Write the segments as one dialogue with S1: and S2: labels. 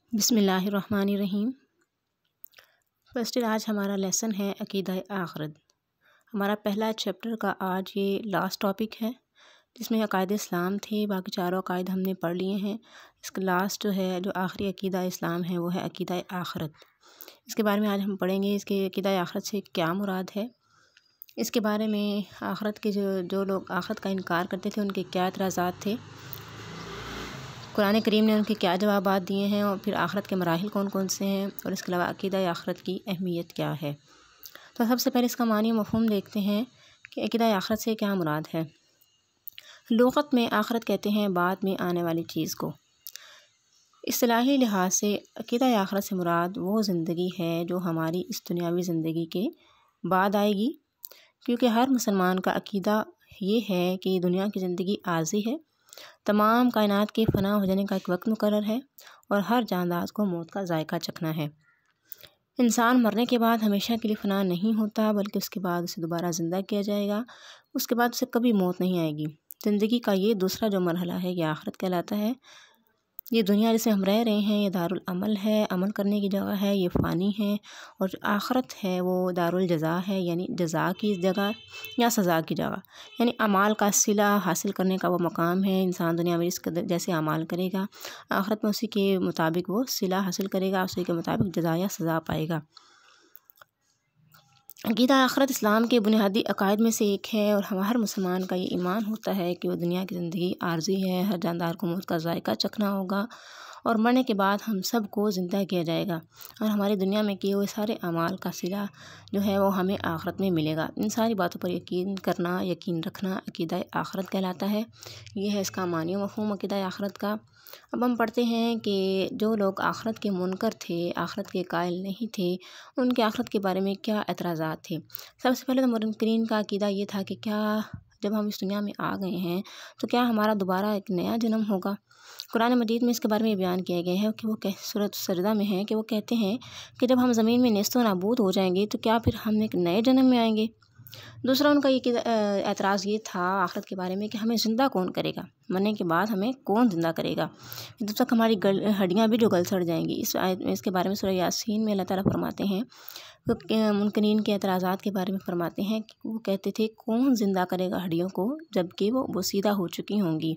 S1: बिस्मिल्लाहिर्रहमानिर्रहीम। फर्स्ट आज हमारा लेसन है अकीदा आखिरत। हमारा पहला चैप्टर का आज ये लास्ट टॉपिक है जिसमें अकायद इस्लाम थे। बाकी चारों अकायद हमने पढ़ लिए हैं। इसका लास्ट जो है, जो आखिरी अकीदा इस्लाम है, वो है अकीदा आखिरत। इसके बारे में आज हम पढ़ेंगे। इसके अकीदा आखिरत से क्या मुराद है, इसके बारे में आखिरत के जो लोग आखिरत का इनकार करते थे उनके क्या एतराज़ात थे, कुरान करीम ने उनके क्या जवाबात दिए हैं, और फिर आखिरत के मराहिल कौन कौन से हैं, और इसके अलावा अकीदा आखिरत की अहमियत क्या है। तो सबसे पहले इसका मानी मफ़हूम देखते हैं कि अकीदा आखिरत से क्या मुराद है। लुग़त में आखिरत कहते हैं बाद में आने वाली चीज़ को। इस्तिलाही लिहाज से अकीदा आखिरत से मुराद वो ज़िंदगी है जो हमारी इस दुनियावी ज़िंदगी के बाद आएगी, क्योंकि हर मुसलमान का अकीदा ये है कि दुनिया की ज़िंदगी आर्ज़ी है, तमाम कायनात के फ़ना हो जाने का एक वक्त मुकर्रर है, और हर जानदार को मौत का जायका चखना है। इंसान मरने के बाद हमेशा के लिए फ़ना नहीं होता, बल्कि उसके बाद उसे दोबारा ज़िंदा किया जाएगा। उसके बाद उसे कभी मौत नहीं आएगी। ज़िंदगी का ये दूसरा जो मरहला है, ये आखिरत कहलाता है। ये दुनिया जिसे हम रह रहे हैं, ये दारुल अमल है, अमल करने की जगह है, ये फ़ानी है। और जो आखिरत है वो दारुल जज़ा है, यानी जज़ा की जगह या सज़ा की जगह, यानी अमाल का सिला हासिल करने का वो मकाम है। इंसान दुनिया में जिस कदर जैसे अमाल करेगा, आखिरत में उसी के मुताबिक वो सिला हासिल करेगा, उसी के मुताबिक जज़ा या सज़ा पाएगा। अकीदा आखिरत इस्लाम के बुनियादी अकायद में से एक है, और हर मुसलमान का ये ईमान होता है कि वो दुनिया की ज़िंदगी आर्ज़ी है। हर जानदार को मौत का जायका चखना होगा, और मरने के बाद हम सब को ज़िंदा किया जाएगा, और हमारी दुनिया में किए हुए सारे अमाल का सिला जो है वो हमें आखिरत में मिलेगा। इन सारी बातों पर यकीन करना, यकीन रखना अकीदा आखिरत कहलाता है। ये है इसका मानी मफ़हूम अकीदा आखिरत का। अब हम पढ़ते हैं कि जो लोग आखिरत के मुनकर थे, आखिरत के कायल नहीं थे, उनके आखिरत के बारे में क्या एतराज़ात थे। सबसे पहले तो मुनकरीन का अकीदा ये था कि क्या जब हम इस दुनिया में आ गए हैं तो क्या हमारा दोबारा एक नया जन्म होगा। कुरान मजीद में इसके बारे में बयान किया गया है कि वो सूरत सजदा में है कि वो कहते हैं कि जब हम ज़मीन में नेस्त व नाबूद हो जाएंगे तो क्या फिर हम एक नए जन्म में आएंगे। दूसरा उनका ये एतराज़ ये था आखिरत के बारे में कि हमें ज़िंदा कौन करेगा, मरने के बाद हमें कौन ज़िंदा करेगा, जब तक हमारी हड्डियाँ भी जो गल सड़ जाएंगी। इस आयत में, इसके बारे में सूरह यासीन में अल्लाह ताला फरमाते हैं, तो मुनकरीन के एतराज़ात के बारे में फरमाते हैं कि वो कहते थे कौन ज़िंदा करेगा हड्डियों को जबकि वो सीधा हो चुकी होंगी।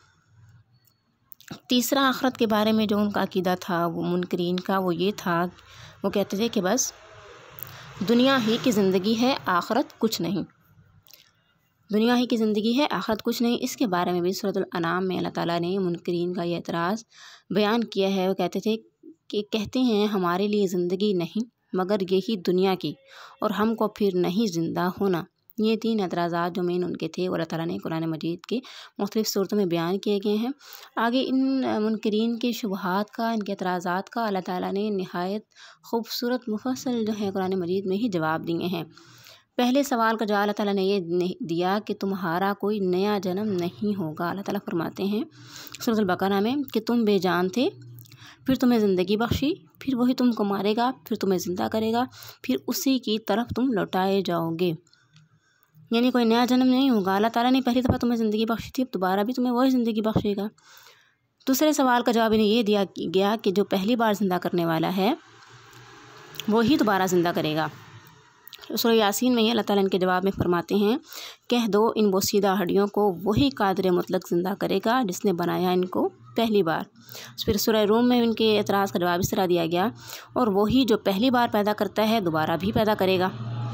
S1: तीसरा आखिरत के बारे में जो उनका अकीदा था वो मुनकरीन का, वो ये था, वो कहते थे कि बस दुनिया ही की ज़िंदगी है, आखिरत कुछ नहीं। दुनिया ही की ज़िंदगी है, आखिरत कुछ नहीं। इसके बारे में भी सूरतुल अनाम में अल्लाह ताला ने मुनकरीन का ये एतराज़ बयान किया है। वो कहते थे कि कहते हैं हमारे लिए ज़िंदगी नहीं मगर यही दुनिया की, और हमको फिर नहीं ज़िंदा होना। ये तीन एतराज़ात जो मेन उनके थे, और अल्लाह ताला ने कुरान मजीद के मुख्तलिफ़ सूरतों में बयान किए गए हैं। आगे इन मुनकरीन के शुबहात का, इनके एतराज़ात का अल्लाह ताला ने नहायत खूबसूरत मुफस्सल जो है कुरान मजीद में ही जवाब दिए हैं। पहले सवाल का जवाब अल्लाह ताला ने ये दिया कि तुम्हारा कोई नया जन्म नहीं होगा। अल्लाह ताला फरमाते हैं सूरह अल-बकरा में कि तुम बेजान थे, फिर तुम्हें ज़िंदगी बख्शी, फिर वही तुमको मारेगा, फिर तुम्हें ज़िंदा करेगा, फिर उसी की तरफ तुम लौटाए जाओगे। यानी कोई नया जन्म नहीं होगा। अल्लाह ताला ने पहली दफ़ा तुम्हें ज़िंदगी बख्शी थी, अब दोबारा भी तुम्हें वही ज़िंदगी बख्शेगा। दूसरे सवाल का जवाब इन्हें ये दिया गया कि जो पहली बार ज़िंदा करने वाला है वही दोबारा ज़िंदा करेगा। सूरह यासीन में ही अल्लाह ताला इनके जवाब में फरमाते हैं, कह दो इन बोसीदा हड्डियों को वही कादिर मुतलक ज़िंदा करेगा जिसने बनाया इनको पहली बार। फिर सूरह रूम में इनके एतराज़ का जवाब इस तरह दिया गया, और वही जो पहली बार पैदा करता है दोबारा भी पैदा करेगा।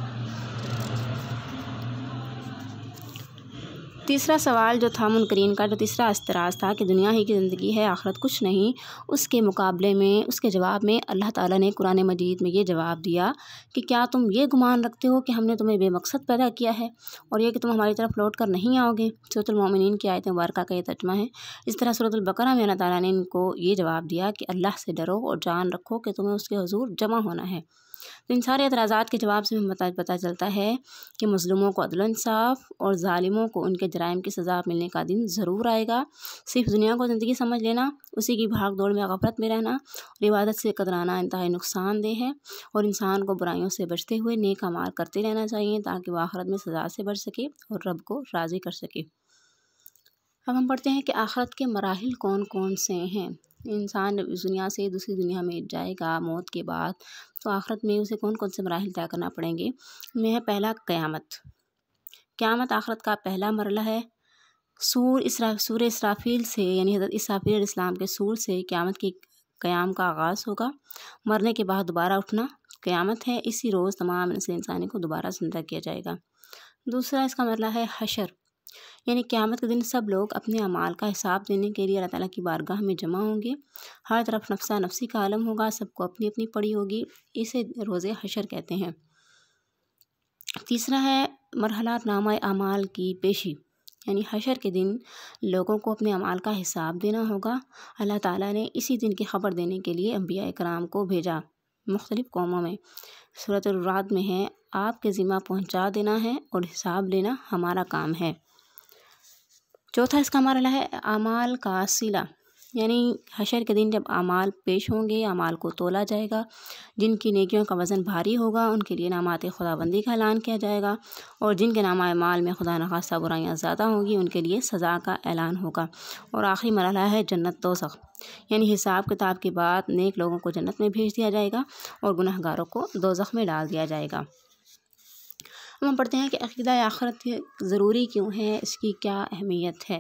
S1: तीसरा सवाल जो था मुनकरीन का, जो तीसरा एतराज़ था कि दुनिया ही की ज़िंदगी है, आखिरत कुछ नहीं, उसके मुकाबले में, उसके जवाब में अल्लाह ताला ने कुरान मजीद में ये जवाब दिया कि क्या तुम ये गुमान रखते हो कि हमने तुम्हें बेमकसद पैदा किया है, और ये कि तुम हमारी तरफ लौट कर नहीं आओगे। सूरतुल मोमिनीन की आयत मुबारका का ये तर्जुमा है। इस तरह सूरतुल बकरा में अल्लाह ताला ने इनको ये जवाब दिया कि अल्लाह से डरो और जान रखो कि तुम्हें उसके हुज़ूर जमा होना है। तो इन सारे एतराज़ात के जवाब से हमें पता चलता है कि मज़लूमों को अदल इंसाफ़ और ज़ालिमों को उनके जराइम की सज़ा मिलने का दिन ज़रूर आएगा। सिर्फ दुनिया को ज़िंदगी समझ लेना, उसी की भाग दौड़ में गफ़लत में रहना और इबादत से कतराना इंतहाई नुकसानदेह है, और इंसान को बुराइयों से बचते हुए नेक अमाल करते रहना चाहिए ताकि वह आखिरत में सज़ा से बच सके और रब को राज़ी कर सके। अब हम पढ़ते हैं कि आखिरत के मराहिल कौन कौन से हैं। इंसान इस दुनिया से दूसरी दुनिया में जाएगा मौत के बाद, तो आखिरत में उसे कौन कौन से मराहिल तय करना पड़ेंगे। में है पहला क़यामत। क़यामत आखिरत का पहला मरला है। सूर इसराफील से यानी हज़रत इसराफील अलैहिस्सलाम के सूर से क़यामत की क़याम का आगाज़ होगा। मरने के बाद दोबारा उठना क़यामत है। इसी रोज़ तमाम नस्ल इंसानी को दोबारा ज़िंदा किया जाएगा। दूसरा इसका मरला है हशर, यानी क़यामत के दिन सब लोग अपने अमाल का हिसाब देने के लिए अल्लाह ताला की बारगाह में जमा होंगे। हर तरफ नफ्सा नफ्सी का आलम होगा, सबको अपनी अपनी पड़ी होगी। इसे रोज़े हशर कहते हैं। तीसरा है मरहला नामा अमाल की पेशी, यानी हशर के दिन लोगों को अपने अमाल का हिसाब देना होगा। अल्लाह ताला ने इसी दिन की ख़बर देने के लिए अंबिया इकराम को भेजा मुख्तलिफ़ कौमों में। सूरत अर-राद में है, आपके ज़िम्मा पहुँचा देना है और हिसाब लेना हमारा काम है। चौथा इसका मरहला है अमाल का सिला, यानी हशर के दिन जब अमाल पेश होंगे, अमाल को तोला जाएगा। जिनकी नेकियों का वज़न भारी होगा उनके लिए नामात खुदाबंदी का ऐलान किया जाएगा, और जिनके नामा अमाल में खुदा न खास्ता बुराइयाँ ज़्यादा होंगी उनके लिए सज़ा का ऐलान होगा। और आखिरी मरहला है जन्नत दोज़ख, यानी हिसाब किताब के बाद नेक लोगों को जन्नत में भेज दिया जाएगा और गुनहगारों को दोज़ख में डाल दिया जाएगा। अब हम पढ़ते हैं कि अक़ीदा आखिरत ज़रूरी क्यों है, इसकी क्या अहमियत है।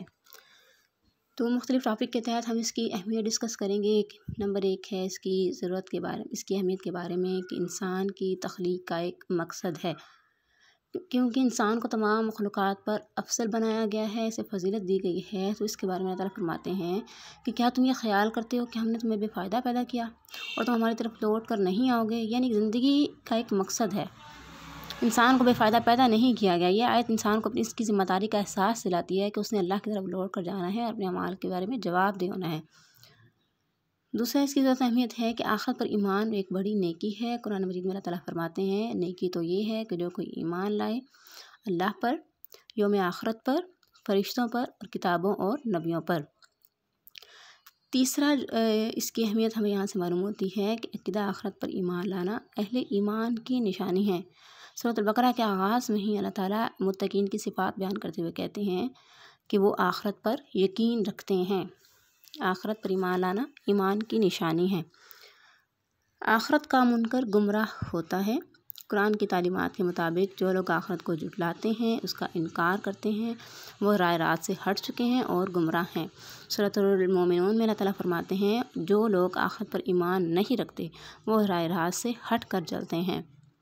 S1: तो मुख्तलिफ़ टॉपिक के तहत हम इसकी अहमियत डिस्कस करेंगे। नंबर 1 है इसकी ज़रूरत के बारे में, इसकी अहमियत के बारे में कि इंसान की तख्लीक का एक मकसद है, क्योंकि इंसान को तमाम मखलूक़ात पर अफसल बनाया गया है, इसे फजीलत दी गई है। तो इसके बारे में अल्लाह ताला फरमाते हैं कि क्या तुम ये ख्याल करते हो कि हमने तुम्हें बेफ़ायदा पैदा किया और तुम हमारी तरफ लौट कर नहीं आओगे। यानी ज़िंदगी का एक मकसद है, इंसान को बेफ़ायदा पैदा नहीं किया गया। यह आयत इंसान को अपनी इसकी ज़िम्मेदारी का एहसास दिलाती है कि उसने अल्लाह की तरफ लौट कर जाना है और अपने अमाल के बारे में जवाबदेह होना है। दूसरा इसकी ज़रूरत अहमियत है कि आखिरत पर ईमान एक बड़ी नेकी है। कुरान मजीद में अल्लाह ताला फरमाते हैं, नेकी तो ये है कि जो कोई ईमान लाए अल्लाह पर, यौम आखिरत पर, फ़रिश्तों पर और किताबों और नबियों पर। तीसरा इसकी अहमियत हमें यहाँ से मालूम होती है कि अक़ीदा आखिरत पर ईमान लाना अहले ईमान की निशानी है। सूरत अल-बक़रा के आगाज़ में ही अल्लाह ताला मुत्तकीन की सिफ़ात बयान करते हुए कहते हैं कि वो आखिरत पर यकीन रखते हैं। आखिरत पर ईमान लाना ईमान की निशानी है। आखिरत का मुनकर गुमराह होता है। कुरान की तालीमात के मुताबिक जो लोग आखिरत को जुटलाते हैं, उसका इनकार करते हैं, वो राय रात से हट चुके हैं और गुमराह हैं। सूरतुल मोमिनून में अल्लाह ताला फरमाते हैं, जो लोग आखिरत पर ईमान नहीं रखते वो राय रात से हट कर चलते हैं।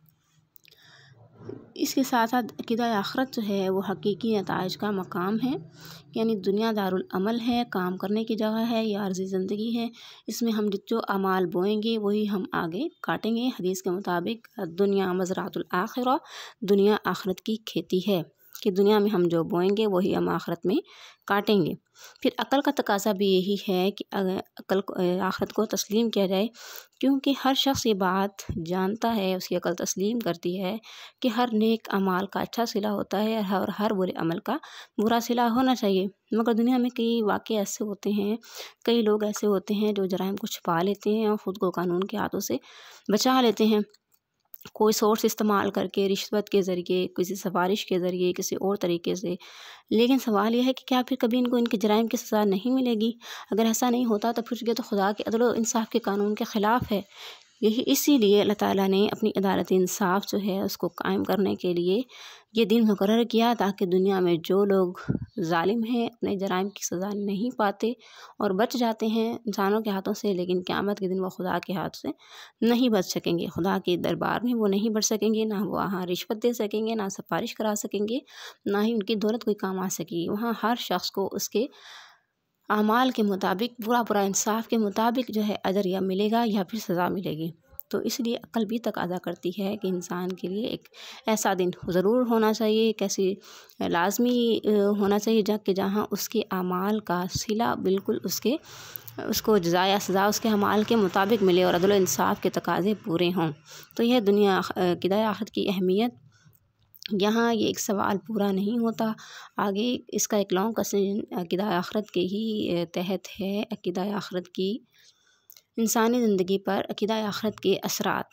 S1: इसके साथ साथ अक़ीदा आखिरत जो है वो हकीकी नताइज का मकाम है, यानी दुनिया दारुल अमल है, काम करने की जगह है, या अर्ज़ी ज़िंदगी है। इसमें हम जो अमाल बोएंगे वही हम आगे काटेंगे। हदीस के मुताबिक दुनिया मज़रातुल आखिरा, दुनिया आखिरत की खेती है, कि दुनिया में हम जो बोएंगे वही हम आखिरत में काटेंगे। फिर अक़ल का तकाज़ा भी यही है कि अक़ल आखिरत को तस्लीम किया जाए, क्योंकि हर शख्स ये बात जानता है, उसकी अक़ल तस्लीम करती है कि हर नेक अमाल का अच्छा सिला होता है और हर बुरे अमल का बुरा सिला होना चाहिए। मगर दुनिया में कई वाक़े ऐसे होते हैं, कई लोग ऐसे होते हैं जो जराइम को छुपा लेते हैं और ख़ुद को कानून के हाथों से बचा लेते हैं, कोई सोर्स इस्तेमाल करके, रिश्वत के ज़रिए, किसी सिफारिश के ज़रिए, किसी और तरीके से। लेकिन सवाल यह है कि क्या फिर कभी इनको इनके जराइम की सज़ा नहीं मिलेगी? अगर ऐसा नहीं होता तो फिर ये तो खुदा के अदल व इंसाफ़ के कानून के ख़िलाफ़ है। यही इसीलिए अल्लाह ताला ने अपनी अदालत इंसाफ़ जो है उसको कायम करने के लिए ये दिन मुकर्रर किया, ताकि दुनिया में जो लोग ज़ालिम हैं, अपने जराइम की सज़ा नहीं पाते और बच जाते हैं इंसानों के हाथों से, लेकिन क़यामत के दिन वो खुदा के हाथ से नहीं बच सकेंगे। खुदा के दरबार में वो नहीं बढ़ सकेंगे, ना वो वहाँ रिश्वत दे सकेंगे, ना सिफारिश करा सकेंगे, ना ही उनकी दौलत कोई काम आ सकेगी। वहाँ हर शख्स को उसके अमाल के मुताबिक, पूरा इंसाफ के मुताबिक जो है अजर या मिलेगा या फिर सज़ा मिलेगी। तो इसलिए अक़ल भी तकाज़ा करती है कि इंसान के लिए एक ऐसा दिन ज़रूर होना चाहिए, एक ऐसी लाज़मी होना चाहिए जहाँ उसके अमाल का सिला बिल्कुल उसको जज़ा या सज़ा उसके अमाल के मुताबिक मिले और अदल व इंसाफ़ के तकाज़े पूरे हों। तो यह दुनिया अक़ीदा आखिरत की अहमियत, यहाँ ये एक सवाल पूरा नहीं होता। आगे इसका एक लॉन्ग क्वेश्चन अक़ीदा आखिरत के ही तहत है। अक़ीदा आखिरत की इंसानी ज़िंदगी पर अक़ीदा आखिरत के असरात,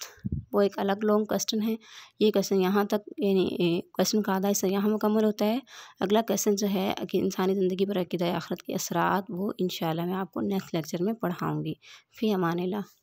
S1: वो एक अलग लॉन्ग क्वेश्चन है। ये क्वेश्चन यहाँ तक यानी क्वेश्चन का आधा हिस्सा यहाँ मुकम्मल होता है। अगला क्वेश्चन जो है कि इंसानी ज़िंदगी पर अक़ीदा आखिरत के असरात, वो इंशाअल्लाह मैं आपको नेक्स्ट लेक्चर में पढ़ाऊँगी। फ़ी अमानिल्लाह।